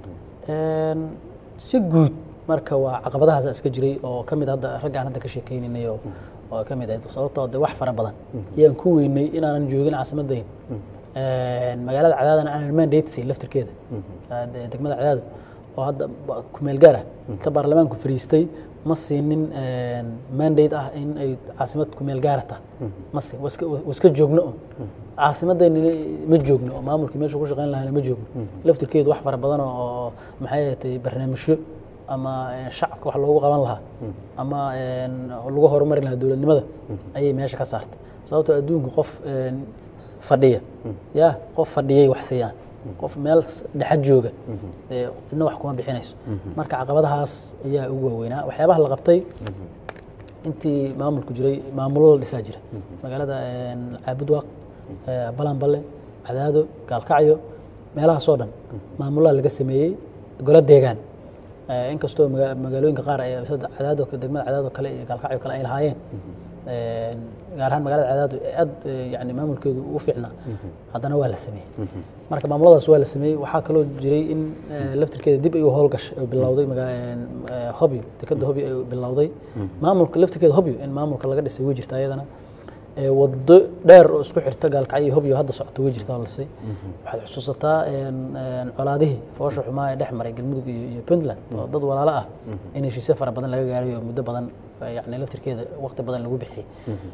si guud marka waa caqabadahaas iska jiray oo ka mid hadda ragga aan hadda ka sheekeynay oo oo ka mid ah sababtoo ah wax fara badan ayaan ku weynay inaanan joogin caasimadeen magaalada Cadaadana aan mandate si laftirkeeda degmada Cadaado oo hadda ku meel gaar ah ka baarlamaanku fariistay ma siinin mandate ah in ay caasimad ku meel gaarata ma si waska joogno caasimadeen ma joogno oo maamulka meesha ku shaqeyn lahayn ma joogno laftirkeedu wax fara badan oo maxay tahay barnaamijyo ama shacabka wax loogu qaban lahaa ama lagu horumarin lahaa dawladnimada ayay meesha ka saartay sababtoo adduunka qof fadhiya ya qof fadhiyay wax siiyaan qof meel dhaxad jooga ee cidna wax kuma bixinayso marka caqabadahaas ayaa ugu waaweynaa waxyaabaha la qabtay intii maamulku jiray maamulo la dhisaa jiray magaalada Caabudwaaq Balanballe Cadaado Gaalkacyo meelahaas oo dhan maamulada laga sameeyay golo deegaan inkastoo magaalooyinka qaar ay Cadaado degmada Cadaado kale iyo Gaalkacyo kale ay lahaayeen gaar ahaan magaalada Cadaado aad yani maamulkeedu u fiicnaa haddana waa la sameeyay marka maamuladaas waa la sameeyay waxaa kaloo jiray in laftirkeeda dib ay u howlgashay oo bilowday hobyo dekada hobyo ay bilowday maamulka laftirkeeda hobyo in maamulka laga dhisay way jirtaa iyadana wado dheer oo isku xirta Gaalkacyo iyo hobyo hadda socota way jirtaa lasay waxaad xusuusataa colaadihii foosho xumaa ee dhex maray Galmudug iyo Puntland oo dad walaalo ah in heshiisyo fara badan laga gaaray oo muddo badan يعني laftirkeeda waqti badan lagu bixiyay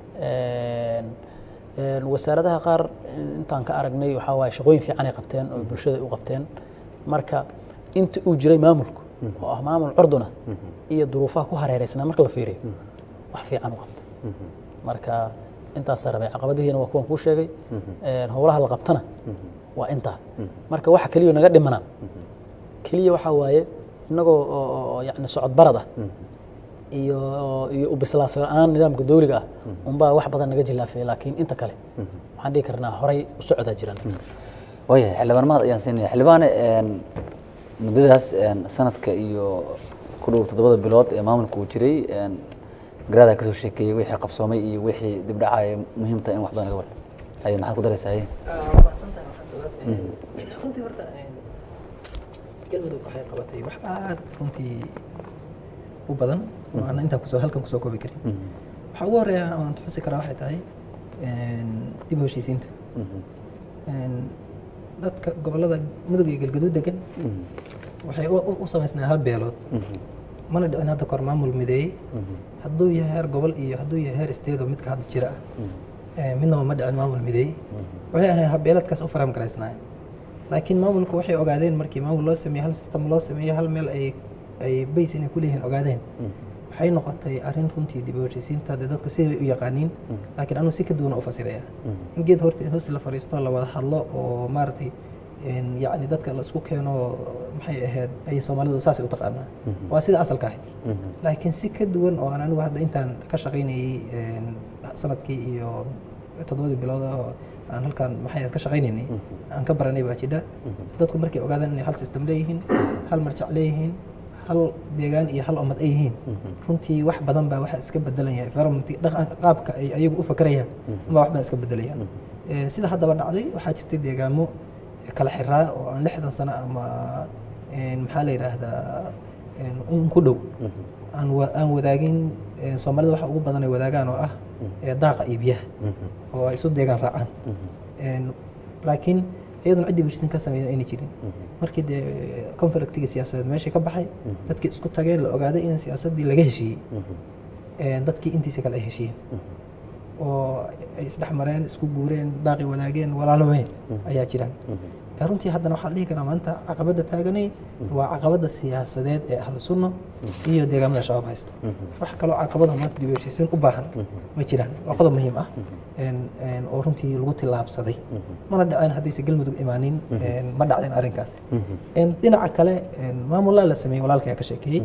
een wasaaradaha qaar intaan ka aragnay waxa way shaqooyin fiican ay qabteen oo bulshada u qabteen marka inta uu jiray maamulku oo ah maamul curduna iyo duruufaha ku hareereysna marka la fiiriyo wax fiican u qabtay marka intaas sarabay caqabadihiina waa kuwan ku sheegay een howlaha la qabtana waa inta marka waxa kaliya naga dhimana kaliya waxa waaye inagoo yani socod barada iyo iyo bislaas la'aan nidaamka dawliga ah umba wax badan naga jilaafay laakiin inta kale waxaan dhigi karnaa horay u socda jiraan way xildhibaanada ayaan siinay xildhibaan een muddadaas een sanadka iyo ku dhow todobada bilood ee maamulku uu jiray een garaada ka soo sheekeeyay wixii qabsoomay iyo wixii dib dhacay muhiimta in wax badan laga barto ay maxaa ku daraysaa runtii horta galmudug waxay qabatay wax aad runtii u badan oo aan inta ku soo halkan ku soo koobi karin waxa ugu horeeya aan xusi karaa waxay tahay een dib u heshiisiinta een dadka gobolada mudug iyo galgaduud degan waxay u sameysnaa hal beelood mana dhicin hadda kor maamul mideey hadduu yahay heer gobol iyo hadduu yahay heer isteedo midka hadda jira ah midnaba ma dhicin maamul mideey waxay ahayd hal beeladkaas u faram garaysnaa laakiin maamulku waxay ogaadeen markii maamul loo sameeyay hal system loo sameeyay hal meel ay ay base inay ku leeyihiin ogaadeen waxay noqotay arrin runtii dib u heshiisiinta dadku si u yaqaaniin laakiin anu si ka duwan u fasiraya in geed horta hoos la fariisto la wada hadlo oo maartay in yaani dadka la isku keeno maxay ahayd ay Soomaalidu saas u taqaanaa waa sida asalka ahayd laakiin si ka duwan oo aan anigu hadda intaan ka shaqeynayay sanadkii iyo todobadii bilood oo aan halkan maxay ka shaqeynaynay aan ka baranay baa jira dadku markay ogaadaan in hal system leeyihiin hal marjac leeyihiin hal deegaan iyo hal ummad ay yihiin runtii wax badan baa waxa iska bedelanaya environment qaabka ay ayagu u fakarayaan ma wax baa iska bedelayaan sida haddaba dhacday waxaa jirtay deegaamo kala xiraa oo aan lixdan sano ama maxaa la yiraahdaa in ku dhow aan aan wadaagin Soomaalida waxa ugu badan ay wadaagaan oo ah daaqa iyo biyaha oo ay soo deegaan raacaan laakiin iyadoo cid dibishin ka sameeyay inay jirin markii de conflictiga siyaasadeed meesha ka baxay dadkii isku tageen la ogaaday in siyaasadii laga heshiiyay ee dadkii intiisa kale ay heshiiyeen oo ay isdhex mareen isku guureen daaqi wadaageen walaaloween ayaa jiraan runtii haddana waxaa dhihi karaa maanta caqabada taaganay waa caqabada siyaasadeed ee ahlu sunno iyo deegaamada shabaab haysta wax kaloo caqabada maanta dib u heshiisiin u baahan ma jiraan waa qodob muhiim ah oo runtii lagu tilaabsaday mana dhaceen haddayse galmudug imaanin ma dhacdeen arrinkaas dhinaca kale maamulaa la sameeyey walaalka ayaa ka sheekeeyey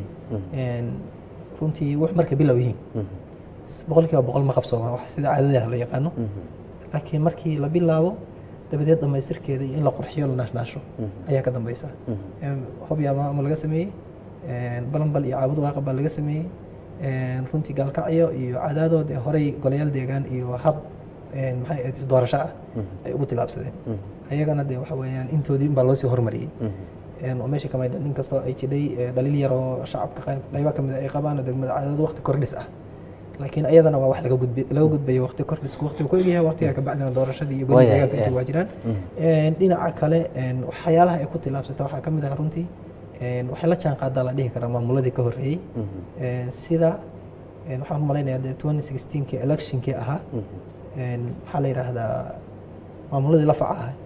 runtii wax markay bilow yihiin boqolkiiba boqol ma qabsoomaan wax sida caadadaha loo yaqaano laakiin markii la bilaabo dabadeed dhamaystirkeeda iyo in la qurxiyo la naashnaasho ayaa ka dambaysa hobyaama ama laga sameeyey balanbal iyo caabud waaqa baa laga sameeyey runtii gaalkacyo iyo cadaadood ee horey golayaal deegaan iyo hab maxay ahayd doorasho ah ay ugu tilaabsadeen ayagana dee waxa weeyaan intoodii unbaa loo sii hormariyey oo meesha kamay nin kastoo ay jidhay dhaliil yar oo shacabka qayba ka mid ay qabaan degmada cadaad waqti kordhis ah laakiin ayadana waa wax laga gudbi laga gudbayo waqti kordhis waqti ku egyahay waqtiga ka bacdina doorashadii iyo golaha deegaanka inta waa jiraan dhinaca kale waxyaalaha ay ku tilaabsata waxaa ka mid ah runtii waxay la jaan qaadaa la dhihi karaa maamuladii ka horreeyey sida waxaan u malaynayaa dee twenty sixteenkii electionkii ahaa maxaa la yidhaahdaa maamuladii la faca ahay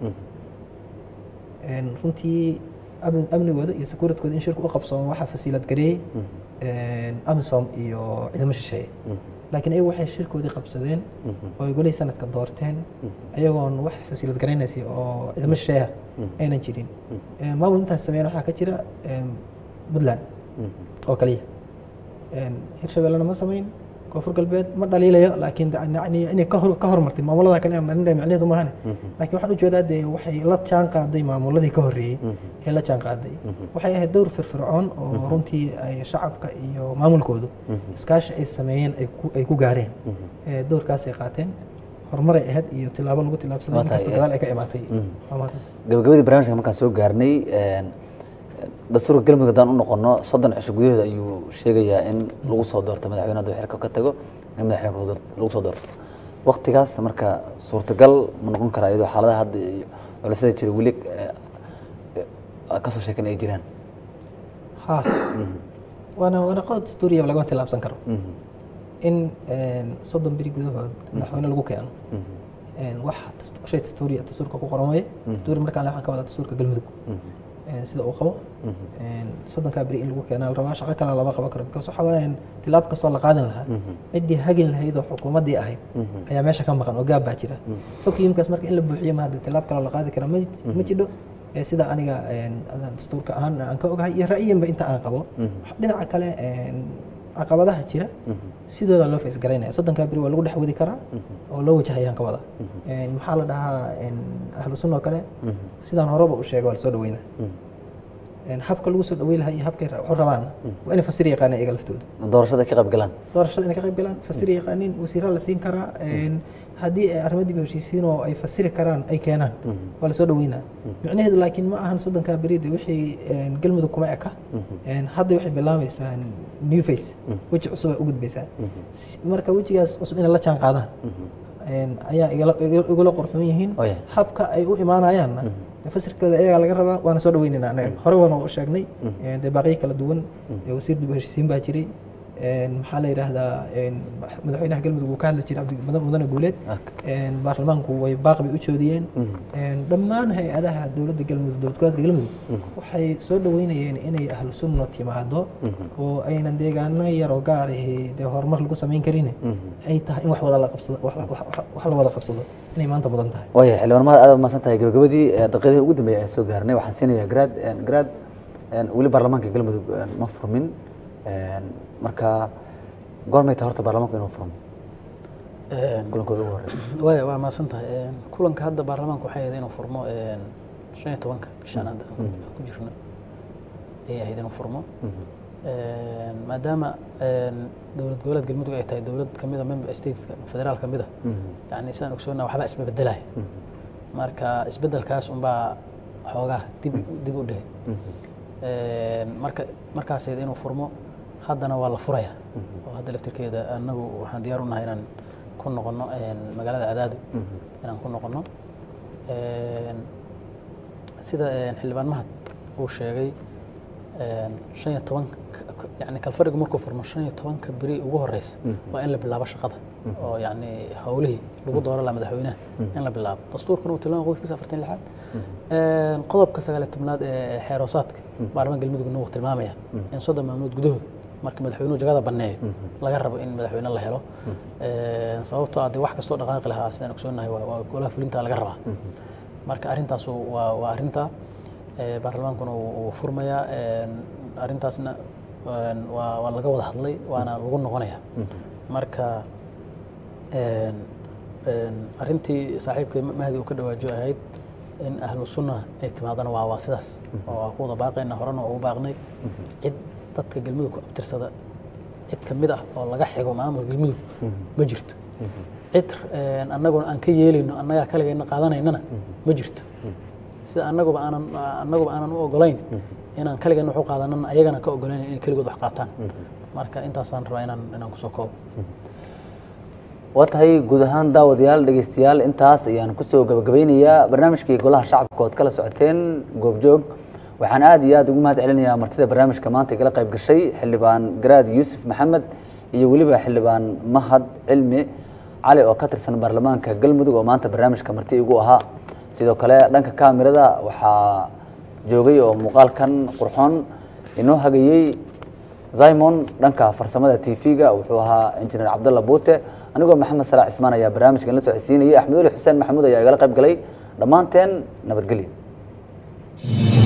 runtii amnigooda iyo securitkooda in shirku u qabsoomo waxaa fasiilad gareeyey amisom iyo ciidamo shisheeye laakiin ayagu waxay shirkoodii qabsadeen oo ay golihii sanadka doorteen ayagoon wax fasiilad garaynaysay oo ciidamo shisheeya aynan jirin maamul intaas sameeyeen waxaa ka jira puntland oo kaliya hirshabellena ma samayn koonfur galbeed ma dhaliilayo laakiin inay ka hormartay maamulada kale inaan dhalin macnaheedu maahane laakiin waxaan u jeedaa dee waxay la jaan qaaday maamuladii ka horreeyey ee la jaan qaaday waxay ahayd dowr firfircoon oo runtii ay shacabka iyo maamulkoodu iskaashi ay sameeyeen ay ku gaareen dowrkaasay qaateen horumaray ahayd iyo tilaabo lagu tilaabsaday inkastoo gadaal ay ka imaatay gabagabadii barnaamijka markaan soo gaarnay dastuurka galmudug haddaan u noqono soddon cisho gudahooda ayuu sheegayaa in lagu soo doorto madaxweyne hadduu xilka ka tago in madaxweyne lagu soo doorto waqtigaas marka suurtagal ma noqon karaa iyadoo xaaladaha hadda iyo culisyada jira weli kasoo sheekan ay jiraan ha waana waana qodob dastuuriya lagama tilaabsan karo in soddon beri gudahood madaxweyne lagu keeno wax shay dastuuriya dastuurka ku qoran waye dastuuri markaan waxaan ka wadaa dastuurka galmudug sida uu qabo soddonkaa beri in lagu keenaa la rabaa shaqo kale lama qaban karo because waxa weeyaan tilaab kastoo la qaadan lahaa ciddii hagin lahayd oo xukuumaddii ahayd ayaa meesha ka maqan oo gaab baa jira fokyimkaas marka in la buuxiyo ma hadda tilaab kale la qaadi kara ma jidho sida aniga dastuurka ahaan aan ka ogahay iyo ra'yiyanba inta aan qabo dhinaca kale caqabadaha jira sidooda loo face garaynaya soddonkaa beri waa lagu dhex wadi karaa oo loo wajahayaan ka wada maxaa la dhahaa ahlu sunna oo kale sidaan horeba u sheegay waa la soo dhaweynaa habka lagu soo dhaweyn lahaa iyo habkay waxu rabaanna waa inay fasir yaqaaneen iyaga laftooda doorashada ka qayb galaan doorashada inay ka qayb galaan fasir yaqaaniin wasiirra la siin karaa haddii ay arrimo dib u heshiisiin oo ay fasiri karaan ay keenaan waa la soo dhaweynaa micnaheedu laakiin ma ahan soddonkaa berida wixii galmudug kuma eka hadda waxay bilaabaysaa new face weji cusub ay u gudbaysaa marka wejigaas cusub inay la jaan qaadaan ayaa igula qurxoon yihiin habka ay u imaanayaanna fasirkooda ayagaa laga rabaa waana soo dhaweynaynaa anaga hore waana u sheegnay dee baaqiyo kala duwan wasiir dib u heshiisiin baa jiray maxaa la yidhaahdaa madaxweynaha galmudug uu ka hadli jiray cabdi mudane guuleed baarlamaanku way baaq bay u joodiyeen dhammaan hay-adaha dowladda galmudug dowlad goboleedka galmudug waxay soo dhaweynayeen inay ahlu sunna timaado oo aynan deegaano yaroo gaar ahi dee horumar lagu samayn karin ay tahay in wax wada la qabsado wax la wada qabsado inay maanta mudan tahay waaya xildhibaanimada aad umahadsan tahay gabagabadii daqiiqadii ugu dambeeyay ayaan soo gaarnay waxaan siinayaa garaad garaad weli baarlamaanka galmudug ma furmin marka goormay tahay horta baarlamaanku inuu furmo kulankooda ugu horreeya waaya waa mahadsan tahay kulanka hadda baarlamaanku waxay ahayd inuu furmo shan iyo tobanka bishaan hadda ku jirno ayay ahayd inuu furmo maadaama dowlad goboleed galmudug ay tahay dowlad kamida member stateska federaal kamida yani sidaan ogsoonnaa waxba isbabedelahay marka isbedelkaas unbaa xoogaa dib dib u dhigay marka markaas ahayd inuu furmo haddana waa la furaya oo hadda laftirkeeda anagu waxaan diyaar u nahay inaan ku noqono magaalada cadaado inaan ku noqono sida xildhibaan mahad uu sheegay shan iyo toban yani kalfarigu markuu furmo shan iyo tobanka beri ugu horeysa waa in la bilaabo shaqada oo yani howlihii lagu dooran lahaa madaxweynaha in la bilaabo dastuurkuna uu tilmaamay qodobkiisa afartan lixaad qodobka sagaal iyo tobnaad ee xeeroosaadka baarlamaanka galmudugna wuu tilmaamaya in soddon maalmood gudahood marka madaxweynuhu jagada banneeyo laga rabo in madaxweyne la helo sababtoo ah dee wax kastoo dhaqaaqi lahaa sidaan ogsoonnahay waa golaha fulintaa laga rabaa marka arrintaas waa waa arrinta baarlamaankuna wuu furmayaa arrintaasna waa waa laga wada hadlay waana lagu noqonaya marka arrintii saaxiibkay mahdi uu ka dhawaajo ahayd in ahlu sunna ay timaadana waa waa sidaas oo waa ku wada baaqayna horena ugu baaqnay cid dadka galmudug ku abtirsada cid ka mid ah oo laga xigo maamulka galmudug ma jirto cid annaguna aan ka yeelayno annagaa kaligayna qaadanaynana ma jirto sida annaguba aanan annaguba aanan u ogolayn inaan kaligayna wax u qaadanana ayagana ka ogolayn inay kaligood wax qaataan marka intaasaan rabaa inaan inaan kusoo koobo waa tahay guud ahaan daawadayaal dhegeystayaal intaas ayaan kusoo gabagabeynayaa barnaamijkii golaha shacabka ood kala socoteen goobjoog waxaan aad iyo aad ugu mahad celinayaa martida barnaamijka maanta igala qayb gashay xildhibaan garaad yuusuf maxamed iyo weliba xildhibaan mahad cilmi cali oo ka tirsan baarlamaanka galmudug oo maanta barnaamijka marti igu ahaa sidoo kale dhanka kaamirada waxaa joogay oo muuqaalkan qurxoon inoo hagayey Simon dhanka farsamada T V-ga wuxuu ahaa injineer Cabdalla Buute anigoo Maxamed Salaax Ismaan ayaa barnaamijkan la socodsiinayay Axmed Weli Xuseen Maxamuud ayaa igala qayb galay dhammaanteen nabadgelyo